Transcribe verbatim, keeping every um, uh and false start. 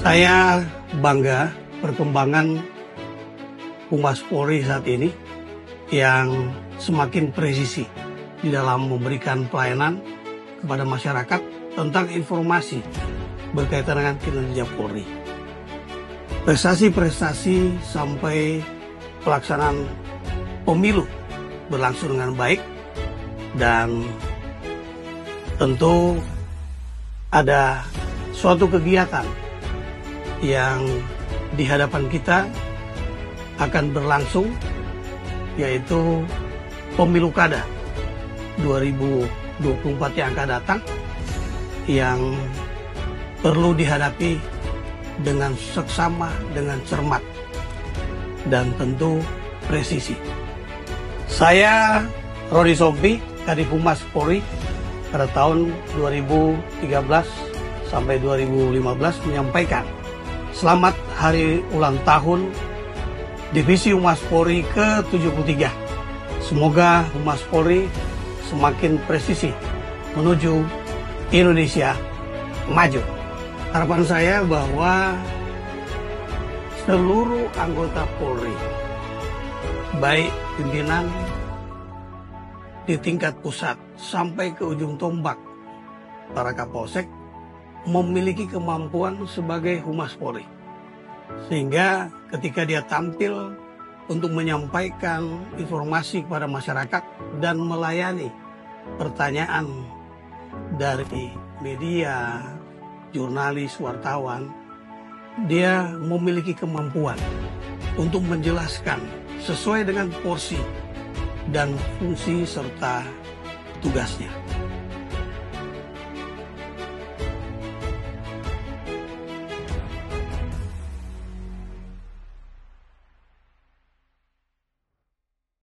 Saya bangga perkembangan Humas Polri saat ini yang semakin presisi di dalam memberikan pelayanan kepada masyarakat tentang informasi berkaitan dengan kinerja Polri. Prestasi-prestasi sampai pelaksanaan pemilu berlangsung dengan baik, dan tentu ada suatu kegiatan yang di hadapan kita akan berlangsung, yaitu pemilu kada dua ribu dua puluh empat yang akan datang, yang perlu dihadapi dengan seksama, dengan cermat, dan tentu presisi. Saya Rodi Sompi, Kadif Humas Polri pada tahun dua ribu tiga belas sampai dua ribu lima belas menyampaikan selamat hari ulang tahun Divisi Humas Polri ke tujuh puluh tiga. Semoga Humas Polri semakin presisi menuju Indonesia maju. Harapan saya bahwa seluruh anggota Polri, baik pimpinan di tingkat pusat sampai ke ujung tombak para Kapolsek, memiliki kemampuan sebagai Humas Polri, sehingga ketika dia tampil untuk menyampaikan informasi kepada masyarakat dan melayani pertanyaan dari media, jurnalis, wartawan, dia memiliki kemampuan untuk menjelaskan sesuai dengan porsi dan fungsi serta tugasnya.